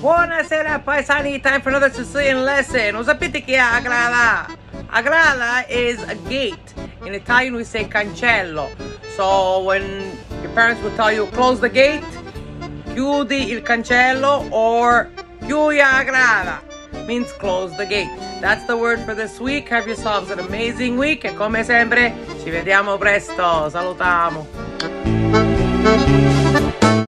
Buonasera paesani, time for another Sicilian lesson. Lo sapete che è agrada? Agrada is a gate. In Italian we say cancello. So when your parents will tell you close the gate, chiudi il cancello, or chiudi la grada means close the gate. That's the word for this week. Have yourselves an amazing week e come sempre ci vediamo presto. Salutiamo.